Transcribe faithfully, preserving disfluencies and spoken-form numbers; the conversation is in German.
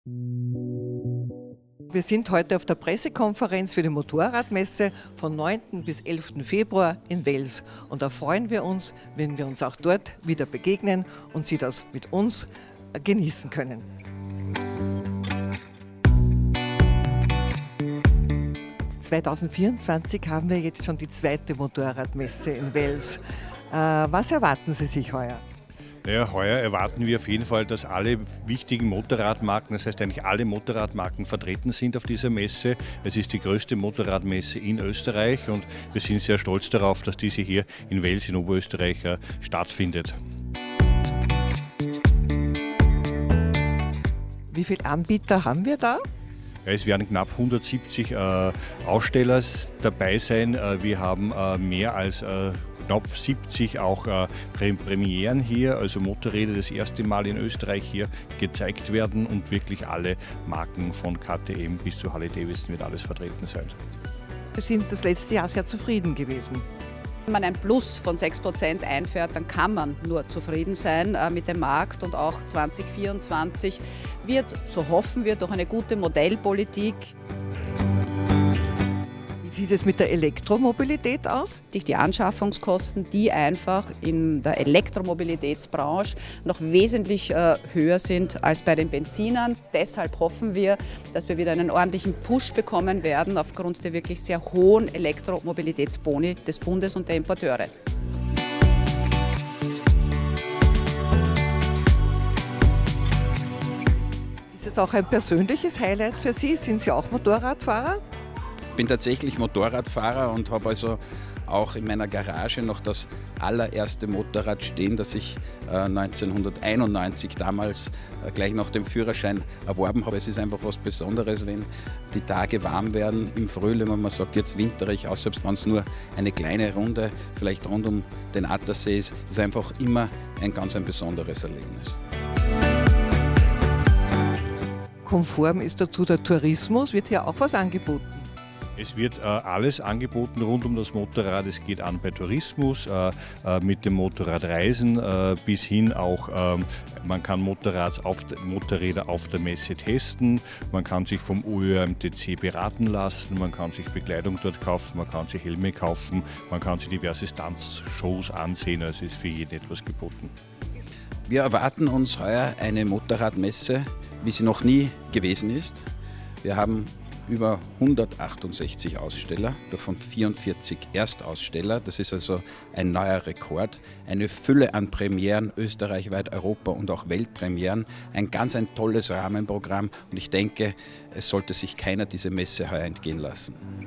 Wir sind heute auf der Pressekonferenz für die Motorradmesse von neunten bis elften Februar in Wels. Und da freuen wir uns, wenn wir uns auch dort wieder begegnen und Sie das mit uns genießen können. zweitausendvierundzwanzig haben wir jetzt schon die zweite Motorradmesse in Wels. Äh, was erwarten Sie sich heuer? Ja, heuer erwarten wir auf jeden Fall, dass alle wichtigen Motorradmarken, das heißt eigentlich alle Motorradmarken vertreten sind auf dieser Messe. Es ist die größte Motorradmesse in Österreich und wir sind sehr stolz darauf, dass diese hier in Wels in Oberösterreich stattfindet. Wie viele Anbieter haben wir da? Ja, es werden knapp hundertsiebzig äh, Aussteller dabei sein. Äh, wir haben äh, mehr als äh, knapp siebzig auch äh, Premieren hier, also Motorräder das erste Mal in Österreich hier gezeigt werden und wirklich alle Marken von K T M bis zu Harley Davidson wird alles vertreten sein. Wir sind das letzte Jahr sehr zufrieden gewesen. Wenn man ein Plus von sechs Prozent einfährt, dann kann man nur zufrieden sein äh, mit dem Markt und auch zweitausendvierundzwanzig wird, so hoffen wir, durch eine gute Modellpolitik. Wie sieht es mit der Elektromobilität aus? Die Anschaffungskosten, die einfach in der Elektromobilitätsbranche noch wesentlich äh, höher sind als bei den Benzinern. Deshalb hoffen wir, dass wir wieder einen ordentlichen Push bekommen werden aufgrund der wirklich sehr hohen Elektromobilitätsboni des Bundes und der Importeure. Ist es auch ein persönliches Highlight für Sie? Sind Sie auch Motorradfahrer? Ich bin tatsächlich Motorradfahrer und habe also auch in meiner Garage noch das allererste Motorrad stehen, das ich äh, neunzehnhunderteinundneunzig damals äh, gleich nach dem Führerschein erworben habe. Es ist einfach was Besonderes, wenn die Tage warm werden im Frühling und man sagt, jetzt wintere ich aus, selbst wenn es nur eine kleine Runde vielleicht rund um den Attersee ist, ist einfach immer ein ganz ein besonderes Erlebnis. Konform ist dazu der Tourismus, wird hier auch was angeboten? Es wird äh, alles angeboten rund um das Motorrad. Es geht an bei Tourismus, äh, äh, mit dem Motorradreisen äh, bis hin auch, äh, man kann Motorrads auf, Motorräder auf der Messe testen, man kann sich vom O Ö M T C beraten lassen, man kann sich Bekleidung dort kaufen, man kann sich Helme kaufen, man kann sich diverse Stunts-Shows ansehen, also ist für jeden etwas geboten. Wir erwarten uns heuer eine Motorradmesse, wie sie noch nie gewesen ist. Wir haben über hundertachtundsechzig Aussteller, davon vierundvierzig Erstaussteller. Das ist also ein neuer Rekord. Eine Fülle an Premieren, österreichweit, Europa und auch Weltpremieren. Ein ganz ein tolles Rahmenprogramm und ich denke, es sollte sich keiner diese Messe heuer entgehen lassen.